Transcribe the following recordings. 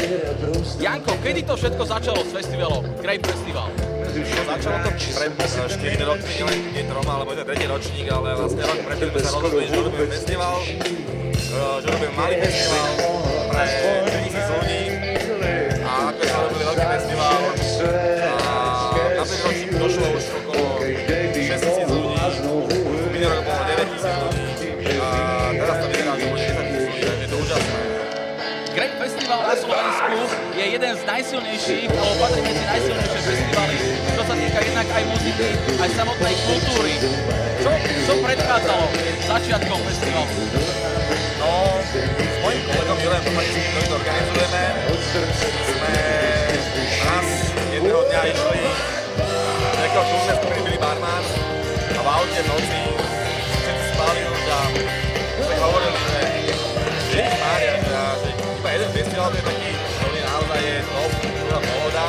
Janko, kedy to všetko začalo s festivalom, Grape Festival? Začalo to pred 4 roky, nielen nie troma, alebo je to tretí ročník, ale vlastne rok predtým sme sa rozhodli, že urobíme festival, že urobíme malý festival pre 3000 ľudí a ako sme robili veľký festival a na ten ročník došlo už okolo 6000 ľudí, minulý rok bolo 9000 ľudí a teraz to vyzerá, že bude 10 000 ľudí, takže je to úžasné. Grape Festival na Slovensku je jeden z najsilnejších, alebo patrí medzi najsilnejšie festivaly, čo sa týka jednak aj muziky, aj samotnej kultúry. Čo predchádzalo začiatkom festivalu? No, s mojím kolegom Jurajom Popadickým, ktorý to organizujeme, sme raz jedného dňa išli do nejakého turné skupiny Billy Barman a v aute v noci všetci spali už a sme hovorili, že Ježišmária, že iba jeden festival, to je taký, ktorý naozaj je top, druhá pohoda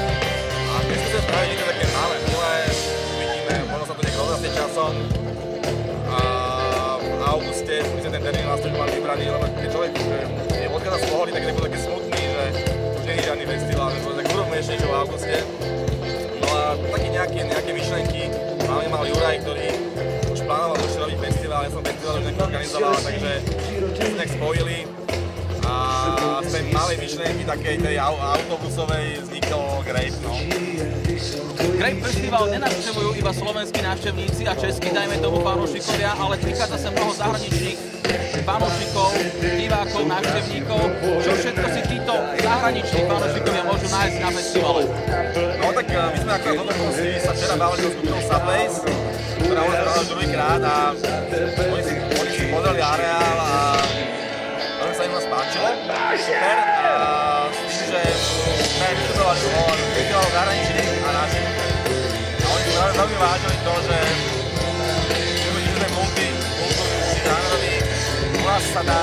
a keď sme sa spravili niečo také malé, milé, uvidíme, možno sa to nejak rozrastie časom a v auguste my sme ten termín vlastne už mali vybraný, lebo keď človek je odchádza z pohody, tak je taký smutný, že už nie je žiadny festival, že tak urobíme ešte niečo v auguste. No a také nejaké myšlenky máme mal Juraj, ktorý už plánoval už robiť festival, ja som festival už nejak organizoval, takže sme nejak spojili a z tej malej myšlenky takej tej autobusovej vznikol Grape, no. Grape Festival nenavštevujú iba slovenskí návštevníci a českí, dajme tomu, fanúšikovia, ale prichádza sa mnoho zahraničných fanúšikov, divákov, návštevníkov. Čo všetko si títo zahraniční fanúšikovia môžu nájsť na festivale? No tak my sme akorát dokonci sa včera bavili so skupinou Subways, ktorá už hrala druhýkrát a oni si pozreli areál a veľmi sa im nás páčilo. Super. A s tým, že sme diskutovali o festivalu zahraničných a našich. A oni si veľmi vážili to, že sme multikultúrni žánroví. U nás sa dá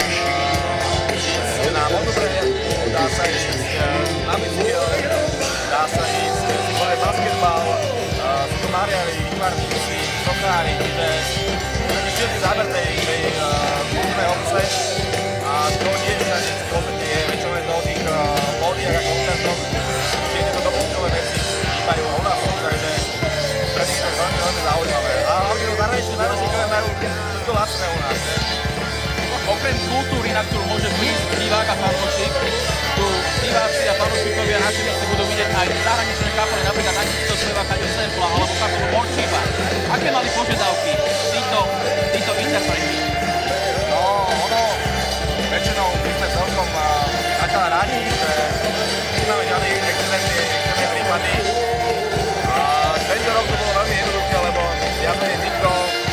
ísť na modnú prehliadku, dá sa ísť na bicykel, dá sa ísť na basketbal, sú to mariári, výtvarníci, sokári, čiže taký široký záber tej kultúrnej obce a to nie je na niečo koncerty, je väčšinou do tých pódiach a koncertov, čiže tieto doplnkové veci chýbajú u nás, takže pre nich to je veľmi, veľmi zaujímavé. A hlavne to zahraničné náročníkové majú všetko vlastné u nás. Okrem kultúry, na ktorú môže prísť divák a fanúšik, tu diváci a fanúšikovia návštevníci budú vidieť aj zahraničné kapely, napríklad Aničito Spevák, Kaďo Sempla alebo kapelu Morčíba. Aké mali požiadavky títo interpreti? No, väčšinou my sme celkom zatiaľ radi, že máme ďalej extrémne prípady. A tento rok to bolo veľmi jednoduché, lebo viac menej nikto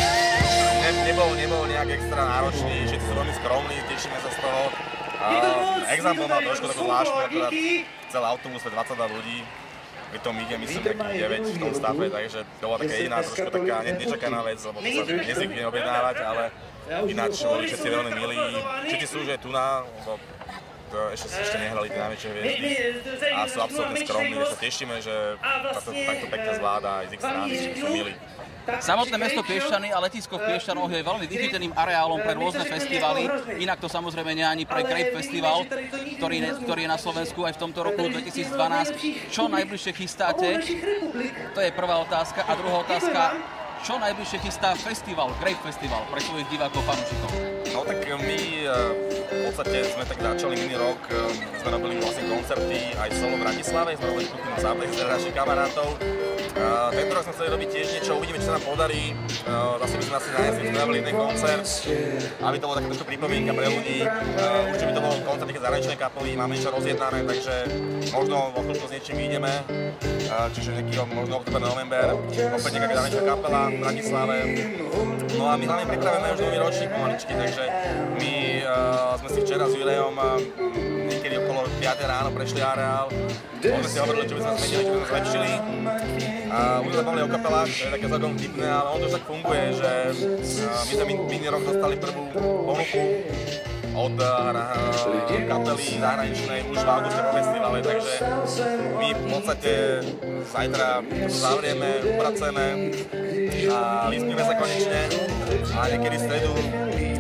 nebol nejak extra náročný, všetci sú veľmi skromní, tešíme sa z toho. Exam bol mal trošku takú zvláštnu, akorát celý autobus pre 22 ľudí, pritom ide myslím takých 9 v tom stave, takže to bola taká jediná trošku taká nečakaná vec, lebo to sa nezvykne objednávať, ale ináč boli všetci veľmi milí, všetci sú už aj tu na, lebo ešte nehrali tie najväčšie hviezdy a sú absolútne skromní, takže sa tešíme, že takto pekne zvláda aj z ich strany, že sú milí. Samotné mesto Piešťany a letisko v Piešťanoch je veľmi vychyteným areálom pre rôzne festivaly. Inak to samozrejme nie ani pre Grape Festival, ktorý je na Slovensku aj v tomto roku 2012. Čo najbližšie chystáte? To je prvá otázka. A druhá otázka, čo najbližšie chystá festival, Grape Festival pre svojich divákov, fanúšikov? No tak my v podstate sme tak začali minulý rok, sme robili vlastne koncerty aj solo v Bratislave, sme robili skupinu Subways s našich kamarátov. Tento rok sme chceli robiť tiež niečo, uvidíme, či sa nám podarí. Zase by sme asi na jeseň spravili jeden koncert, aby to bolo taká trošku pripomienka pre ľudí. Určite by to bol koncert také zahraničnej kapely, máme niečo rozjednané, takže možno vo chvíľku s niečím vyjdeme. Čiže nejaký možno október, november, opäť nejaká zahraničná kapela v Bratislave. No a my hlavne pripravujeme už nový ročník pomaličky, takže my sme si včera s Jurajom niekedy okolo 5 ráno prešli areál. Možno si hovorili, čo by sme zmenili, čo by sme zlepšili. A už sme bavili o kapelách, to je také celkom vtipné, ale on to už tak funguje, že my sme minulý rok dostali prvú ponuku od kapely zahraničnej už v auguste po festivale, takže my v podstate zajtra zavrieme, upracujeme a listujeme sa konečne a niekedy v stredu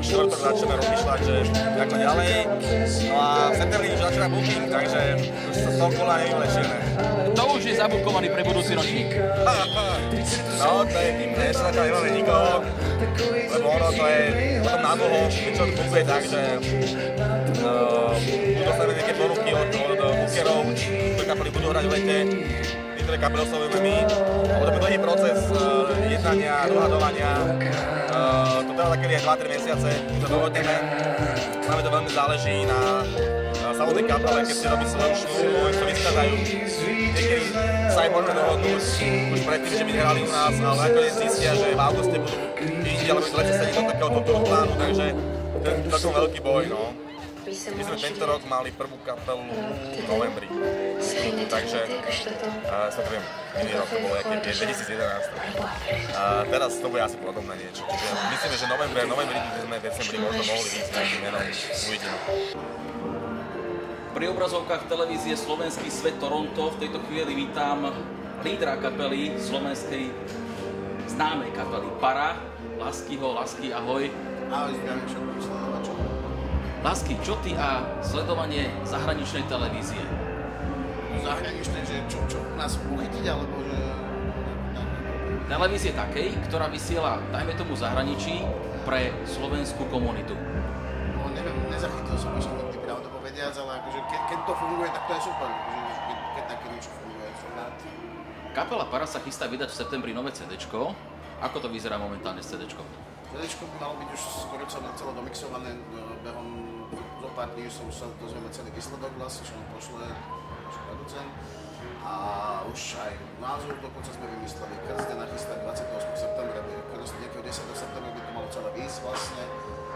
štvrtok začneme rozmýšľať, že ako ďalej. No a v septembri už začína booking, takže už sa z toho kola nevylečíme. Kto už je zabukovaný pre budúci ročník? No, to je kým ešte zatiaľ nemáme nikoho, lebo ono to je potom na dlho, keď človek bookuje tak, že budú dostaneme nejaké ponuky od bookerov, ktoré kapely budú hrať v lete, niektoré kapely oslovujeme my, a potom je dlhý proces jednania, dohadovania, to trvá takedy aj 2-3 mesiace, keď to dohodneme. Máme to veľmi záleží na samotnej kapele, keď si robí svoju šnúru, oni to vyskladajú. Niekedy sa aj môžeme dohodnúť už predtým, že by nehrali u nás, ale nakoniec zistia, že v auguste budú inde, alebo v lete sedieť do takéhoto plánu, takže to je takom veľký boj, no. My sme tento rok mali prvú kapelu v novembri, takže viem, minulý rok to bolo, keď je 2011. Teraz to bude asi podobné niečo, čiže myslíme, že novembri by sme v decembri možno mohli ísť nejakým menom, uvidíme. Pri obrazovkách televízie Slovenský svet Toronto v tejto chvíli vítam lídra kapely slovenskej známej kapely Para, Laskyho. Lasky, ahoj. Ahoj, zdravím všetkým sledovačom. Lasky, čo ty a sledovanie zahraničnej televízie? Zahraničné, že čo nás uchytiť, alebo že... Televízie takej, ktorá vysiela, dajme tomu zahraničí, pre slovenskú komunitu. No neviem, nezachytil som ešte nikdy pravdu povediac, ale akože keď to funguje, tak to je super. Keď také niečo funguje, som rád. Kapela Para sa chystá vydať v septembri nové CDčko. Ako to vyzerá momentálne s CDčkom? CDčko by malo byť už skoro celé domixované behom zo pár dní, sa dozvieme celý výsledok vlastne, čo nám pošle náš producent. A už aj názov dokonca sme vymysleli. Krst je nachystať 28. septembra, krst niekého 10. septembra by to malo celé výjsť vlastne.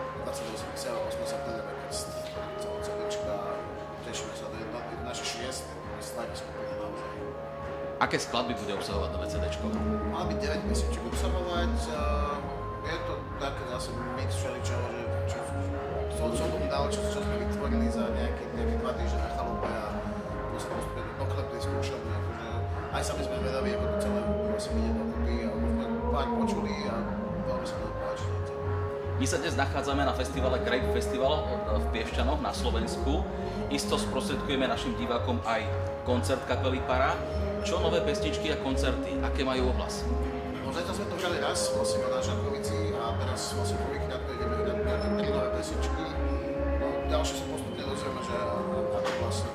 28. septembra krst celého CDčka. Tešíme sa, to je naše 6. slavy skupiny naozaj. Aké skladby bude obsahovať nové CDčko? Má byť 9 pesničiek obsahovať. Je to také zase mix všeličoho, že som tomu dal, čo sme vytvorili za nejaké 2 týždne na chalupe a postupne doklepli skúšobne. Aj sami sme vedaví, ako to celé vlastne ide dokopy a už sme pár počuli a veľmi sa to páči. My sa dnes nachádzame na festivale Grape Festival v Piešťanoch na Slovensku. Isto sprostredkujeme našim divákom aj koncert kapely Para. Čo nové pesničky a koncerty? Aké majú ohlas? No zatiaľ sme to hrali raz vlastne na Žakovici a teraz vlastne prvýkrát ideme hrať 3 nové pesničky. No ďalšie sa postupne dozvieme, že ako vlastne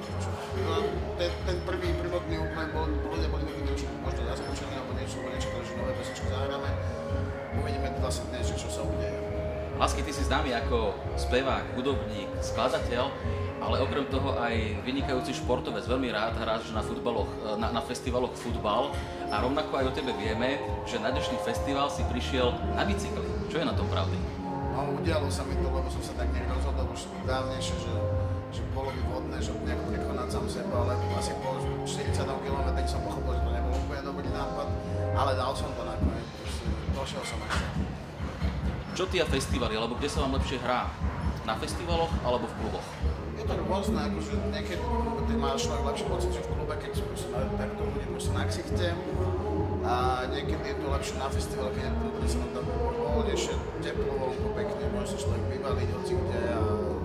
ten prvotný úplne ľudia boli taký trošku možno zaskočení alebo niečo, že nové pesničky zahráme. Uvidíme vlastne dnes, čo sa udeje. Lasky, ty si známy ako spevák, hudobník, skladateľ, ale okrem toho aj vynikajúci športovec. Veľmi rád hráš na festivaloch futbal a rovnako aj o tebe vieme, že na dnešný festival si prišiel na bicykli. Čo je na tom pravdy? No, udialo sa mi to, lebo som sa tak nejak rozhodol už dávnejšie, že bolo by vhodné, že nejak prekonať sám seba, ale asi po 40 km som pochopil, že to nebol úplne dobrý nápad, ale dal som to nakoniec, došiel som aj sa. Čo ty a festivaly, alebo kde sa vám lepšie hrá? Na festivaloch alebo v kluboch? Je to rôzne, akože niekedy máš lepší pocit, že v klube, keď takto ľudí proste na ksichte a niekedy je to lepšie na festivale, keď sa nám tam voľnejšie, teplo, vonku, pekne, môže sa človek vyvaliť hoci kde a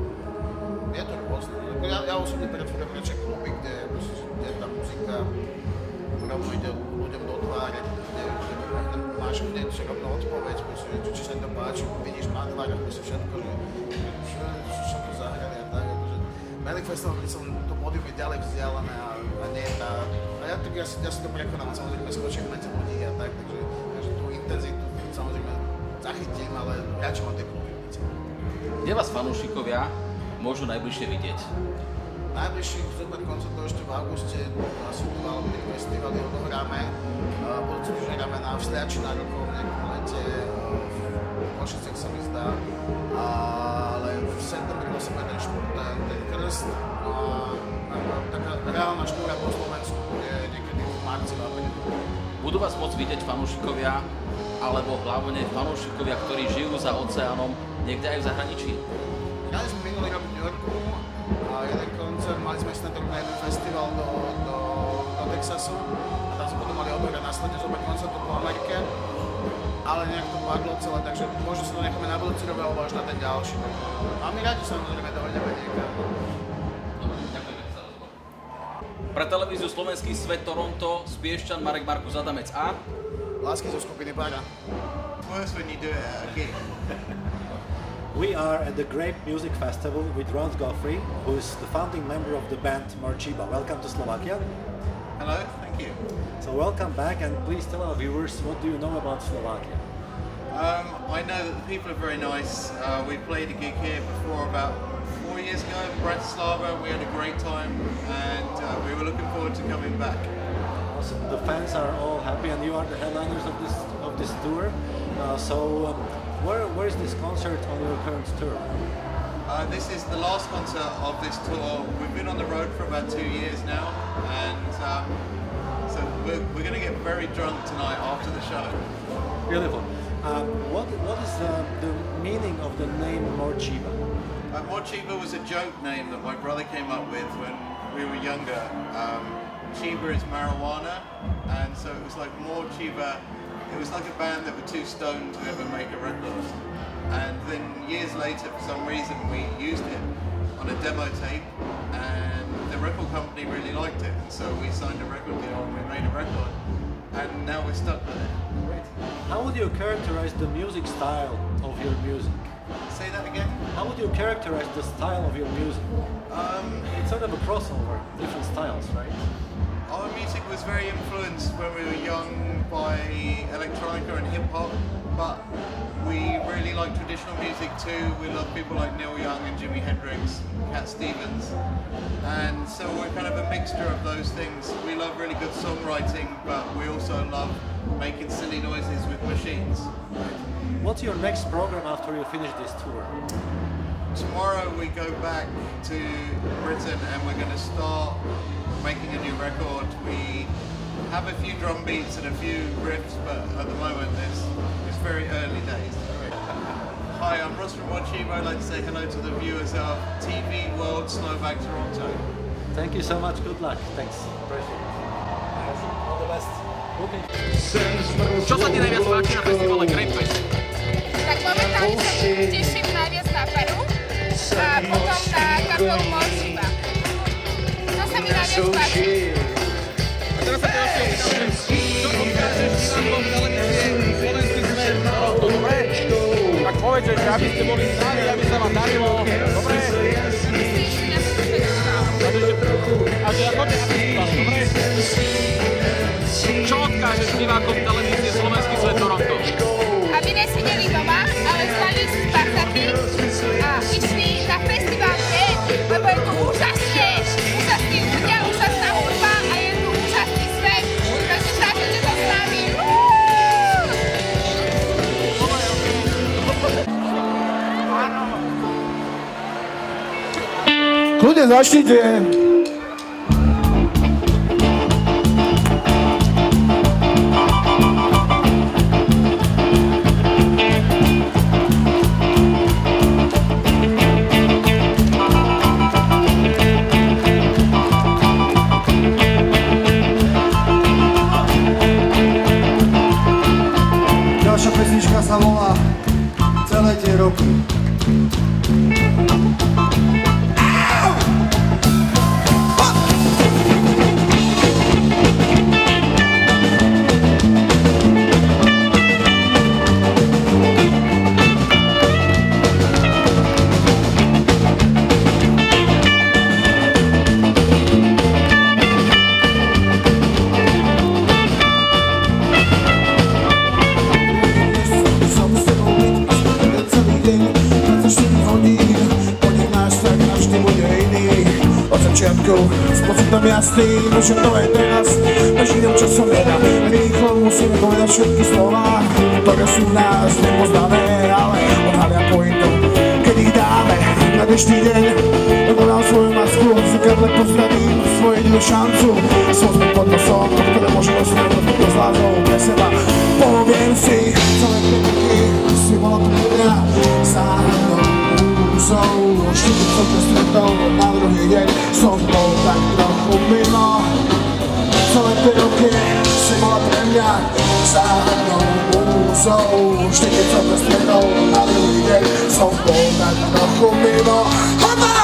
je to rôzne. Ja osobne preferujem radšej kluby, kde tá muzika rovno ide ľuďom do tváre, kde máš hneď rovno odpoveď, či sa to páči, vidíš na tváre, všetko, že to zahrali a tak. Melling Festival, keď som to pódium je ďalej vzdialené a nie je tá... A ja si to prekonám, samozrejme skočím medzi ľudí a tak, takže tú intenzitu samozrejme zachytím, ale radšej mám tie kluby. Kde vás fanúšikovia môžu najbližšie vidieť? Najbližších zhruba koncertov ešte v auguste, asi 2 alebo 3 festivaly odohráme. Budúci už hráme na Vsliači na rokov, v nejakom lete, v Košicech sa mi zdá. Ale v septembri vlastne ten šport, ten krst. A taká reálna štúra po Slovensku bude niekedy v marci, v apríli. Budú vás môcť vidieť fanúšikovia, alebo hlavne fanúšikovia, ktorí žijú za oceánom, niekde aj v zahraničí? Hrali sme minulý rok v New Yorku a jeden koncert, mali sme ísť na jeden festival do Texasu a tam sa potom mali odohrať následne zobrať koncertu po Amerike, ale nejak to padlo celé, takže možno sa to necháme na budúci rok alebo až na ten ďalší. A my radi samozrejme dohodneme niekam. Pre televíziu Slovenský svet Toronto z Piešťan Marek Markus Adamec a Lásky zo skupiny Para. Worse when you do it at a gig. We are at the Grape Music Festival with Ron Goffrey, who is the founding member of the band Morchiba. Welcome to Slovakia. Hello, thank you. So welcome back, and please tell our viewers, what do you know about Slovakia? I know that the people are very nice. We played a gig here before about 4 years ago in Bratislava. We had a great time, and we were looking forward to coming back. Awesome. The fans are all happy, and you are the headliners of this tour. Where is this concert on your current tour? This is the last concert of this tour. We've been on the road for about 2 years now, and so we're going to get very drunk tonight after the show. Beautiful. What is the meaning of the name Morchiba? Morchiba was a joke name that my brother came up with when we were younger. Chiba is marijuana, and so it was like Morchiba. It was like a band that were too stoned to ever make a record. And then years later, for some reason, we used it on a demo tape, and the record company really liked it, and so we signed a record deal and we made a record, and now we're stuck with it. How would you characterize the music style of your music? Say that again? How would you characterize the style of your music? It's sort of a crossover, different styles, right? Our music was very influenced when we were young by electronica and hip hop, but we really like traditional music too. We love people like Neil Young and Jimi Hendrix, Cat Stevens, and so we're kind of a mixture of those things. We love really good songwriting, but we also love making silly noises with machines. What's your next program after you finish this tour? Tomorrow we go back to Britain and we're going to start making a new record. We have a few drum beats and a few riffs, but at the moment it's very early days. Hi, I'm Ross from Morchiba. I'd like to say hello to the viewers of TV World Slovak Toronto. Thank you so much. Good luck. Thanks. All the best. Okay. čo sa ti najviac páči na festivale Grape Fest? Tak momentálne sa teším najviac na Peru a potom na kapelu Morchiba. To sa mi najviac páči. A teraz sa ťa opýtam, čo odkážeš divákom televízie Slovenský svet Toronto, dobre? Tak povedz, že aby ste boli známi, aby sa vám darilo, dobre? A že ja chodím na festival, dobre? Čo odkážeš divákom televízie Slovenský svet Toronto? Aby nesedeli doma, ale vzali si Spartaky a išli na festival deň, lebo je tu úžasný ľudia, úžasná hudba a je tu úžasný svet, takže zažite to s nami. Kľudne začnite. Ďalšia pesnička sa volá Celé tie roky. S pocitom jasným, že to je teraz. Bežným časom nedá, rýchlo musíme povedať všetky slová, ktoré sú v nás nepoznané, ale odhalia pointu, keď ich dáme na dnešný deň. Dokonal svoju masku, zrkadle postavím svoju jedinú šancu. Sme pod nosom, po ktoré môže dostať to s láskou pre seba. Poviem si, celé tie roky si bola pre mňa záhadnou úzou. Štúdiť som te stretol na druhý deň, som bol tak trochu mimo. celé ty roky si bola pre mňa záhadnou múzou. Vždy keď som to stretol, na druhý deň som bol tak trochu mimo. Hopa!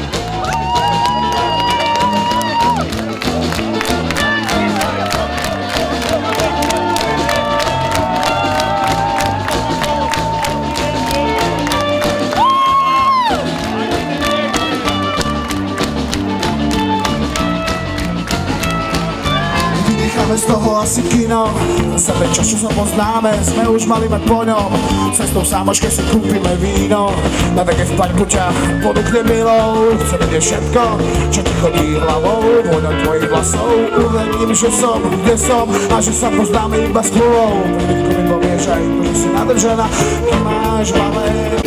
Z toho asi kino, sebe čas, čo sa poznáme, sme už mali mať po ňom. Cestou sámoške si kúpime víno, na také vpaňku ťa ponúkne milou. Chcem vedieť všetko, čo ti chodí hlavou, vôňou tvojich vlasov. Uvedím, že som, kde som a že sa poznáme iba s chvíľou. Prvýtku mi povieš aj to, že si nadržaná, keď máš malé.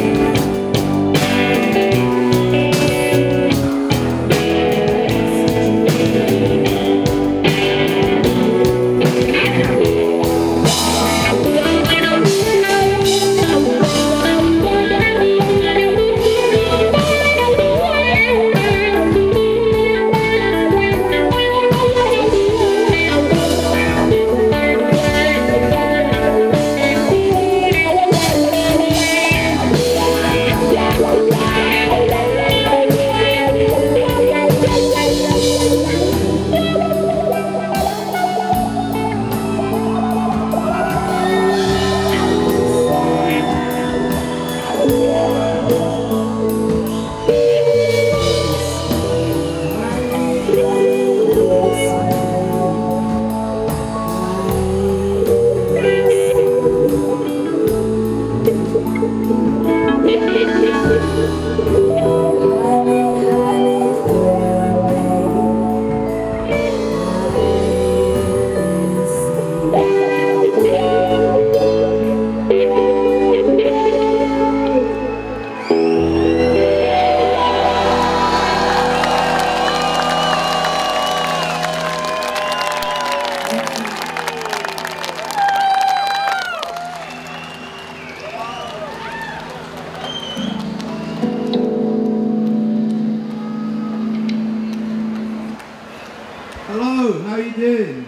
Hello, how are you doing?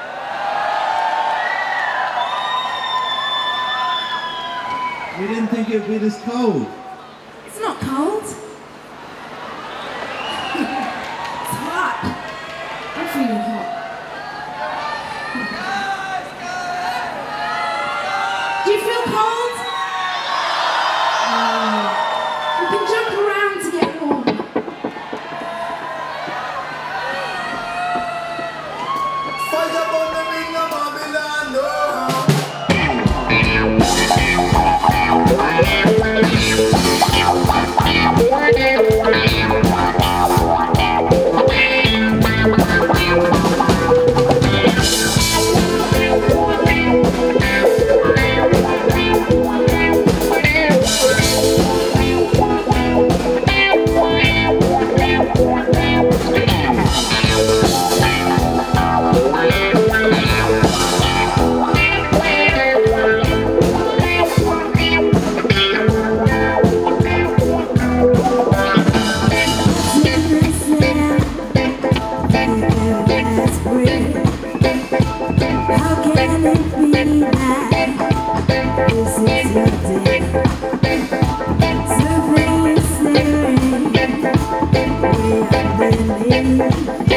We didn't think it would be this cold. It's not cold. It's hot. I'm feeling hot. Do you feel cold? You can jump around to get warm. Fire burning in Babylon, Something is stirring, we are believing.